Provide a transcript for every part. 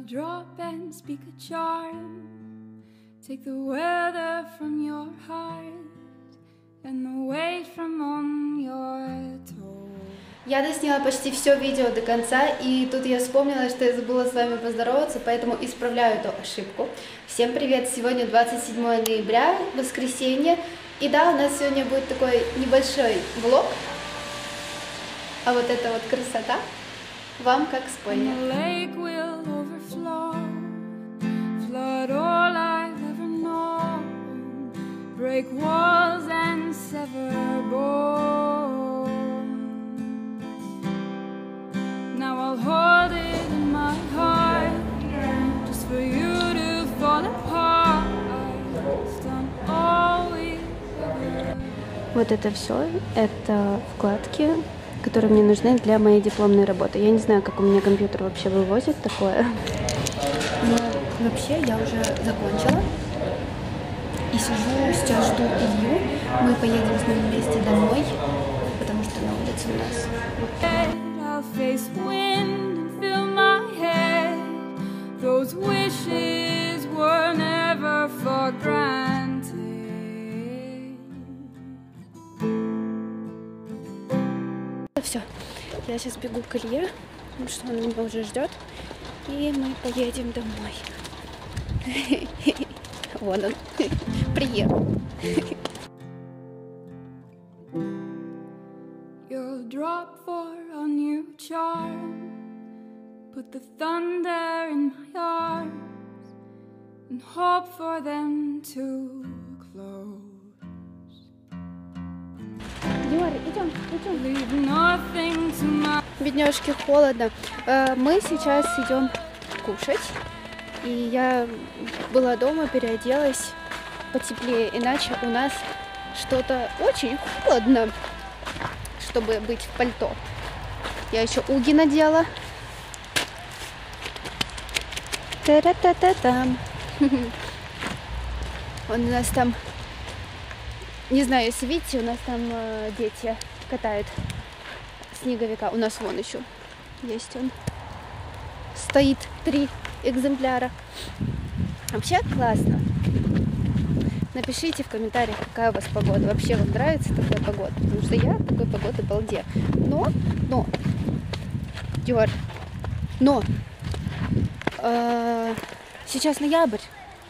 drop and speak a charm. Take the weather from your heart and the weight from on your toe. Я досняла почти все видео до конца, и тут я вспомнила, что я забыла с вами поздороваться, поэтому исправляю эту ошибку. Всем привет! Сегодня 27 ноября, воскресенье, и да, у нас сегодня будет такой небольшой влог, а вот эта вот красота вам как спойлер. Break walls and sever bones. Now I'll hold it in my heart, just for you to fall apart. I've done all we ever. Вот это все, это вкладки, которые мне нужны для моей дипломной работы. Я не знаю, как у меня компьютер вообще вывозит такое. Но вообще я уже закончила. И сижу, сейчас жду Илью. Мы поедем с ним вместе домой, потому что на улице у нас. Все, я сейчас бегу к Илье, потому что он меня уже ждет, и мы поедем домой. Вон он, приехал. You'll drop for a new charm, put the thunder in my arms, and hope for them to close. Юра, идем, идем. Leave nothing to my... Бедняжке холодно. Мы сейчас идем кушать. И я была дома, переоделась потеплее, иначе у нас что-то очень холодно, чтобы быть в пальто. Я еще уги надела. Та-та-та-та-там. Он у нас там, не знаю, если видите, у нас там дети катают снеговика. У нас вон еще есть он. Стоит 3 экземпляра. Вообще классно. Напишите в комментариях, какая у вас погода. Вообще вам нравится такая погода? Потому что я от такой погоды балде. Но, Диор, сейчас ноябрь.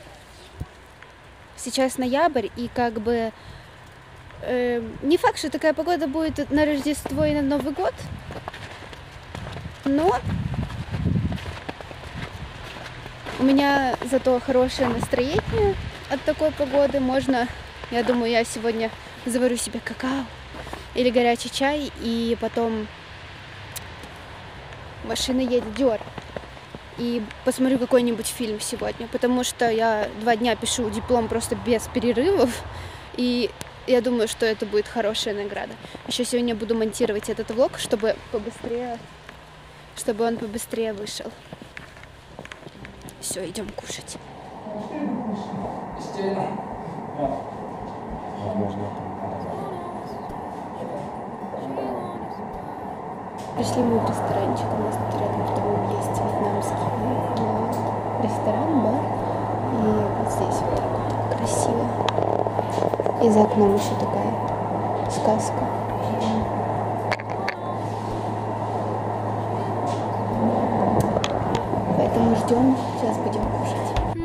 Сейчас ноябрь, и как бы не факт, что такая погода будет на Рождество и на Новый год, но у меня зато хорошее настроение от такой погоды. Можно, я думаю, я сегодня заварю себе какао или горячий чай, и потом машина едет, Диор, и посмотрю какой-нибудь фильм сегодня, потому что я 2 дня пишу диплом просто без перерывов, и я думаю, что это будет хорошая награда. Еще сегодня буду монтировать этот влог, чтобы он побыстрее вышел. Все, идем кушать. Пришли мы в ресторанчик, у нас тут рядом в домом есть вьетнамский ресторан, бар. И вот здесь вот так вот красиво. И за окном еще такая сказка. Поэтому ждем, сейчас будем кушать.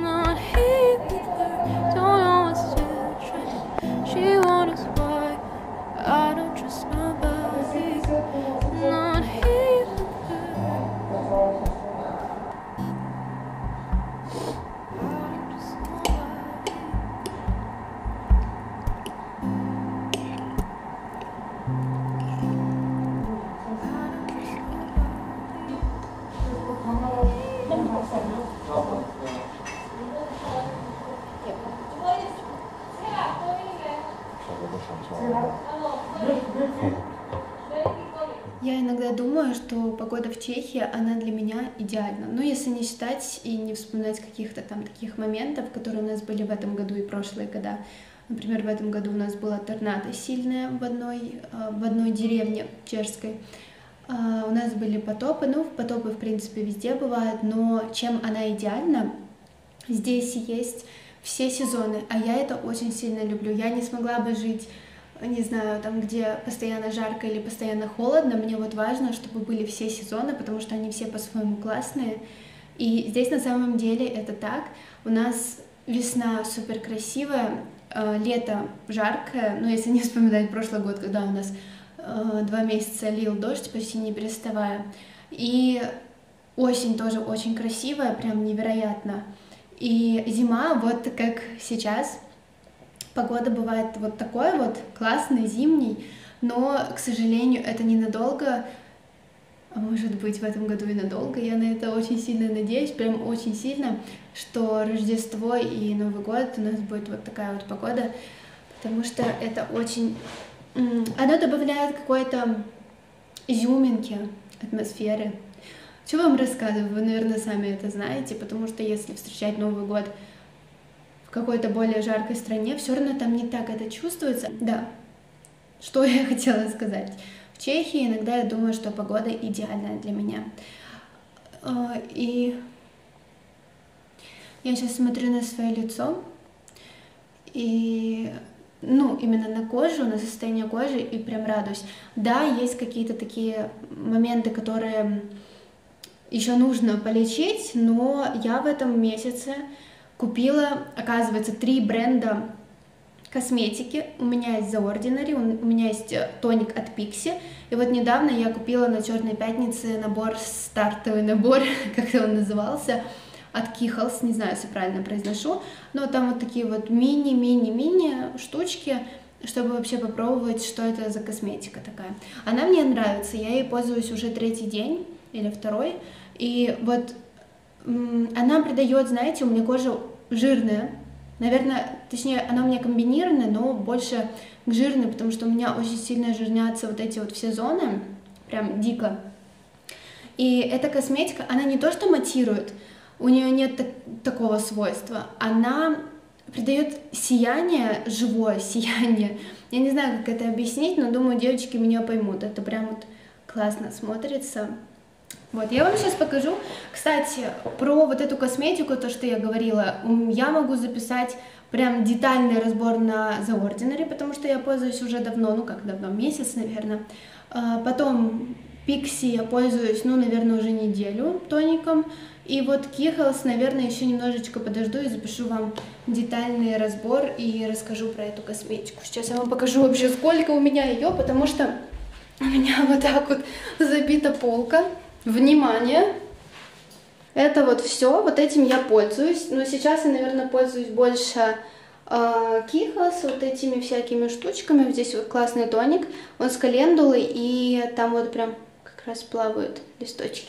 Я иногда думаю, что погода в Чехии, она для меня идеальна. Но если не считать и не вспоминать каких-то там таких моментов, которые у нас были в этом году и прошлые года. Например, в этом году у нас была торнадо сильная в одной деревне чешской. У нас были потопы, ну, потопы, в принципе, везде бывают, но чем она идеальна, здесь есть все сезоны, а я это очень сильно люблю. Я не смогла бы жить, не знаю, там, где постоянно жарко или постоянно холодно. Мне вот важно, чтобы были все сезоны, потому что они все по-своему классные. И здесь на самом деле это так. У нас весна супер красивая, лето жаркое, ну, если не вспоминать прошлый год, когда у нас 2 месяца лил дождь, почти не переставая. И осень тоже очень красивая, прям невероятно. И зима, вот как сейчас, погода бывает вот такой вот, классный, зимний, но, к сожалению, это ненадолго, а может быть в этом году и надолго. Я на это очень сильно надеюсь, прям очень сильно, что Рождество и Новый год у нас будет вот такая вот погода, потому что это очень... Оно добавляет какой-то изюминки, атмосферы. Что вам рассказываю? Вы, наверное, сами это знаете, потому что если встречать Новый год в какой-то более жаркой стране, все равно там не так это чувствуется. Да, что я хотела сказать. В Чехии иногда я думаю, что погода идеальная для меня. И я сейчас смотрю на свое лицо, и... ну, именно на кожу, на состояние кожи, и прям радуюсь. Да, есть какие-то такие моменты, которые еще нужно полечить, но я в этом месяце купила, оказывается, 3 бренда косметики. У меня есть The Ordinary, у меня есть тоник от Pixi, и вот недавно я купила на Черной пятнице набор, стартовый набор, как он назывался, от Kiehl's, не знаю, если правильно произношу, но там вот такие вот мини-мини-мини штучки, чтобы вообще попробовать, что это за косметика такая. Она мне нравится, я ей пользуюсь уже 3-й день или 2-й, и вот она придает, знаете, у меня кожа жирная, наверное, точнее, она у меня комбинированная, но больше к жирной, потому что у меня очень сильно жирнятся вот эти вот все зоны, прям дико. И эта косметика, она не то что матирует, у нее нет такого свойства, она придает сияние, живое сияние. Я не знаю, как это объяснить, но думаю, девочки меня поймут. Это прям вот классно смотрится. Вот, я вам сейчас покажу. Кстати, про вот эту косметику, то, что я говорила, я могу записать прям детальный разбор на The Ordinary, потому что я пользуюсь уже давно, ну как давно, месяц, наверное. Потом Pixi я пользуюсь, ну, наверное, уже неделю тоником. И вот Kiehl's, наверное, еще немножечко подожду и запишу вам детальный разбор и расскажу про эту косметику. Сейчас я вам покажу вообще, сколько у меня ее, потому что у меня вот так вот забита полка. Внимание! Это вот все, вот этим я пользуюсь, но сейчас я, наверное, пользуюсь больше Kiehl's, вот этими всякими штучками. Здесь вот классный тоник, он с календулой, и там вот прям как раз плавают листочки.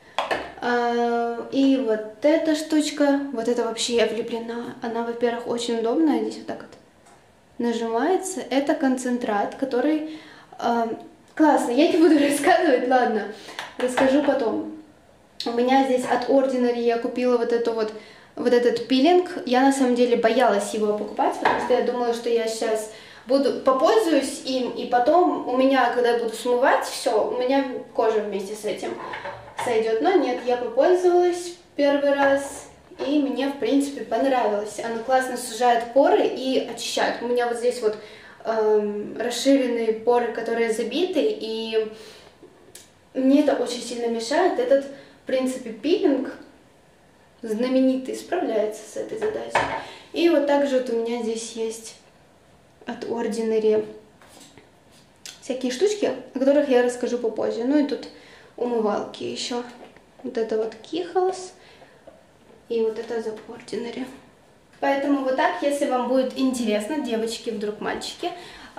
И вот эта штучка, вот это вообще я влюблена. Она, во-первых, очень удобная, здесь вот так вот нажимается. Это концентрат, который... классно, я не буду рассказывать, ладно, расскажу потом. У меня здесь от Ordinary я купила вот этот пилинг. Я на самом деле боялась его покупать, потому что я думала, что я сейчас попользуюсь им, и потом у меня, когда я буду смывать, все, у меня кожа вместе с этим сойдет. Но нет, я попользовалась первый раз, и мне, в принципе, понравилось. Она классно сужает поры и очищает. У меня вот здесь вот расширенные поры, которые забиты, и мне это очень сильно мешает. Этот, в принципе, пилинг знаменитый справляется с этой задачей. И вот также вот у меня здесь есть от Ordinary всякие штучки, о которых я расскажу попозже. Ну и тут умывалки еще. Вот это вот Kiehl's и вот это The Ordinary. Поэтому вот так, если вам будет интересно, девочки, вдруг мальчики,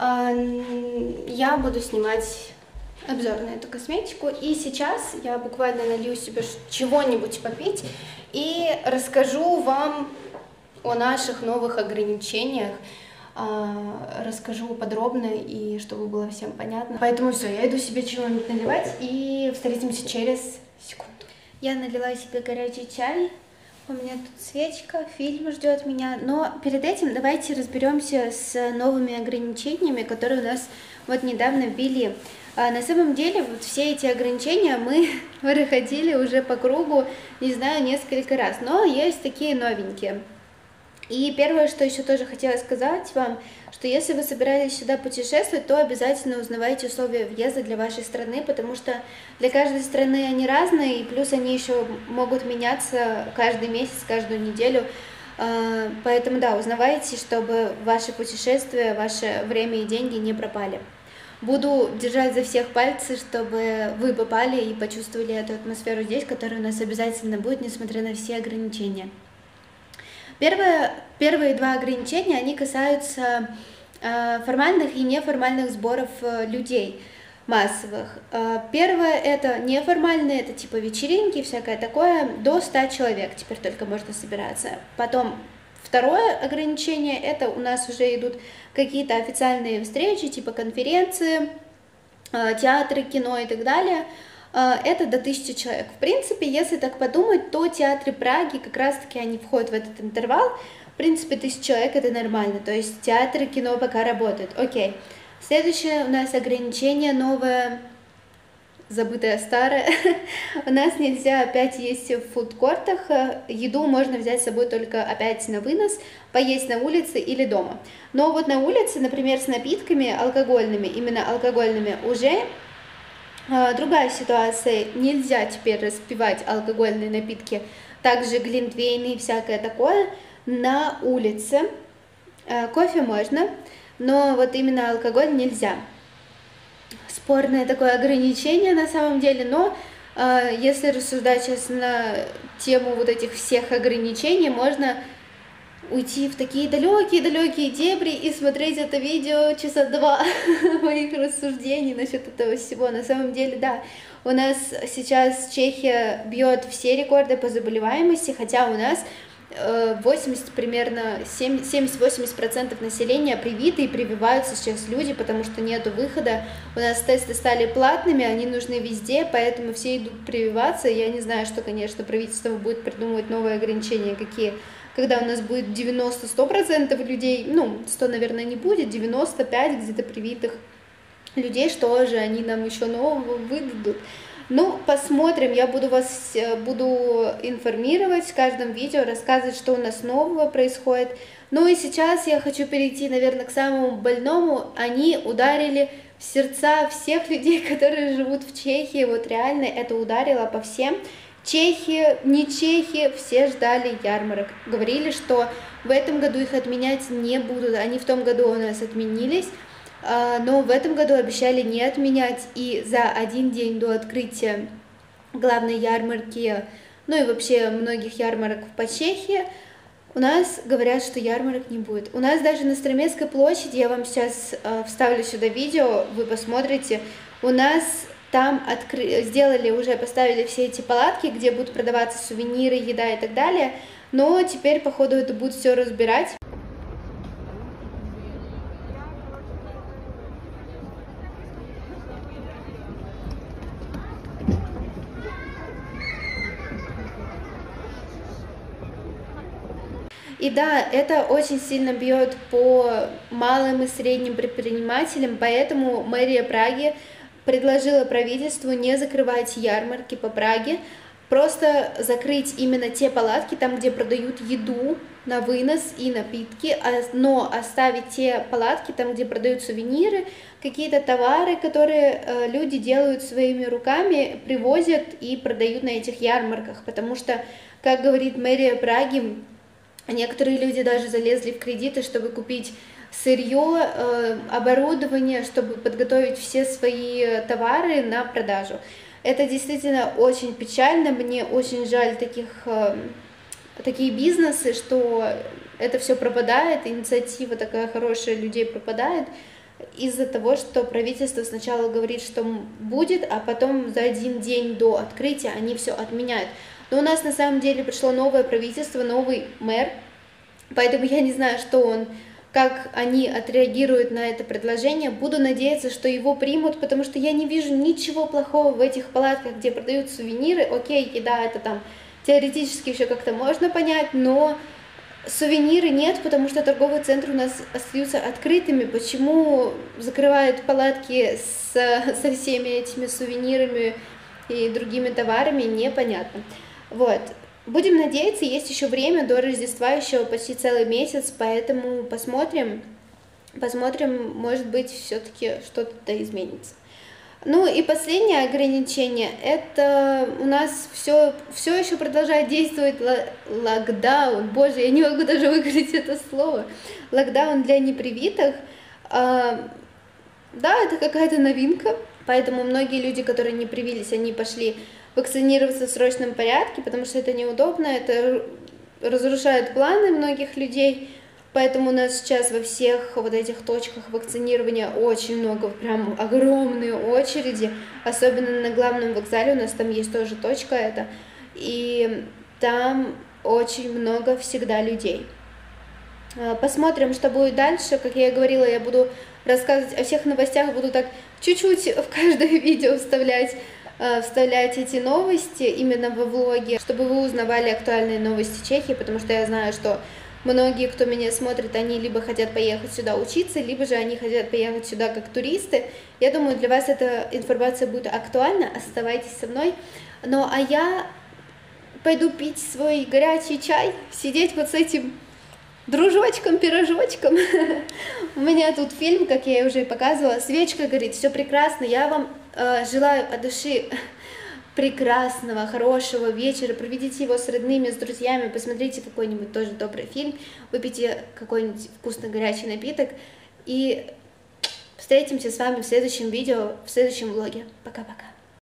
я буду снимать обзор на эту косметику. И сейчас я буквально налью себе чего-нибудь попить и расскажу вам о наших новых ограничениях. Расскажу подробно и чтобы было всем понятно. Поэтому все, я иду себе чего-нибудь наливать и встретимся через секунду. Я налила себе горячий чай. У меня тут свечка, фильм ждет меня. Но перед этим давайте разберемся с новыми ограничениями, которые у нас вот недавно ввели. На самом деле, вот все эти ограничения мы проходили уже по кругу, не знаю, несколько раз, но есть такие новенькие. И первое, что еще тоже хотела сказать вам, что если вы собираетесь сюда путешествовать, то обязательно узнавайте условия въезда для вашей страны, потому что для каждой страны они разные, и плюс они еще могут меняться каждый месяц, каждую неделю. Поэтому, да, узнавайте, чтобы ваше путешествие, ваше время и деньги не пропали. Буду держать за всех пальцы, чтобы вы попали и почувствовали эту атмосферу здесь, которая у нас обязательно будет, несмотря на все ограничения. Первые два ограничения, они касаются формальных и неформальных сборов людей массовых. Первое — это неформальные, это типа вечеринки, всякое такое, до 100 человек теперь только можно собираться. Потом второе ограничение — это у нас уже идут какие-то официальные встречи, типа конференции, театры, кино и так далее. Это до 1000 человек. В принципе, если так подумать, то театры Праги как раз-таки они входят в этот интервал. В принципе, 1000 человек это нормально, то есть театры, кино пока работают. Окей. Следующее у нас ограничение новое, забытое старое. У нас нельзя опять есть в фудкортах, еду можно взять с собой только опять на вынос, поесть на улице или дома. Но вот на улице, например, с напитками алкогольными, именно алкогольными, уже другая ситуация, нельзя теперь распивать алкогольные напитки, также глинтвейны и всякое такое на улице. Кофе можно, но вот именно алкоголь нельзя. Спорное такое ограничение на самом деле, но если рассуждать сейчас на тему вот этих всех ограничений, можно уйти в такие далекие-далекие дебри и смотреть это видео часа 2 моих рассуждений насчет этого всего. На самом деле, да, у нас сейчас Чехия бьет все рекорды по заболеваемости, хотя у нас 80, примерно 70-80% населения привиты и прививаются сейчас люди, потому что нету выхода. У нас тесты стали платными, они нужны везде, поэтому все идут прививаться. Я не знаю, что, конечно, правительство будет придумывать новые ограничения, какие, когда у нас будет 90-100% людей, ну, 100, наверное, не будет, 95 где-то привитых людей, что же они нам еще нового выдадут. Ну, посмотрим, я буду информировать в каждом видео, рассказывать, что у нас нового происходит. Ну и сейчас я хочу перейти, наверное, к самому больному. Они ударили в сердца всех людей, которые живут в Чехии. Вот реально это ударило по всем. Чехи, не чехи, все ждали ярмарок. Говорили, что в этом году их отменять не будут. Они в том году у нас отменились. Но в этом году обещали не отменять, и за один день до открытия главной ярмарки, ну и вообще многих ярмарок по Чехии, у нас говорят, что ярмарок не будет. У нас даже на Стромецкой площади, я вам сейчас вставлю сюда видео, вы посмотрите, у нас там поставили все эти палатки, где будут продаваться сувениры, еда и так далее, но теперь, походу, это будут все разбирать. И да, это очень сильно бьет по малым и средним предпринимателям, поэтому мэрия Праги предложила правительству не закрывать ярмарки по Праге, просто закрыть именно те палатки, там, где продают еду на вынос и напитки, но оставить те палатки, там, где продают сувениры, какие-то товары, которые люди делают своими руками, привозят и продают на этих ярмарках, потому что, как говорит мэрия Праги, некоторые люди даже залезли в кредиты, чтобы купить сырье, оборудование, чтобы подготовить все свои товары на продажу. Это действительно очень печально, мне очень жаль такие бизнесы, что это все пропадает, инициатива такая хорошая людей пропадает из-за того, что правительство сначала говорит, что будет, а потом за один день до открытия они все отменяют. Но у нас на самом деле пришло новое правительство, новый мэр, поэтому я не знаю, как они отреагируют на это предложение. Буду надеяться, что его примут, потому что я не вижу ничего плохого в этих палатках, где продают сувениры. Окей, еда, это там теоретически еще как-то можно понять, но Сувениры нет, потому что торговые центры у нас остаются открытыми. Почему закрывают палатки со всеми этими сувенирами и другими товарами, непонятно. Вот. Будем надеяться, есть еще время до Рождества, еще почти целый месяц, поэтому посмотрим, может быть, все-таки что-то изменится. Ну и последнее ограничение, это у нас все еще продолжает действовать локдаун, боже, я не могу даже выговорить это слово, локдаун для непривитых. Да, это какая-то новинка, поэтому многие люди, которые не привились, они пошли вакцинироваться в срочном порядке, потому что это неудобно, это разрушает планы многих людей. Поэтому у нас сейчас во всех вот этих точках вакцинирования очень много, прям огромные очереди, особенно на главном вокзале, у нас там есть тоже точка эта, и там очень много всегда людей. Посмотрим, что будет дальше. Как я и говорила, я буду рассказывать о всех новостях, буду так чуть-чуть в каждое видео вставлять эти новости именно во влоге, чтобы вы узнавали актуальные новости Чехии, потому что я знаю, что многие, кто меня смотрит, они либо хотят поехать сюда учиться, либо же они хотят поехать сюда как туристы. Я думаю, для вас эта информация будет актуальна, оставайтесь со мной. Ну, а я пойду пить свой горячий чай, сидеть вот с этим дружочком, пирожочком. У меня тут фильм, как я уже показывала, свечка горит, все прекрасно. Я вам желаю от души прекрасного, хорошего вечера, проведите его с родными, с друзьями, посмотрите какой-нибудь тоже добрый фильм, выпейте какой-нибудь вкусный горячий напиток и встретимся с вами в следующем видео, в следующем влоге. Пока-пока.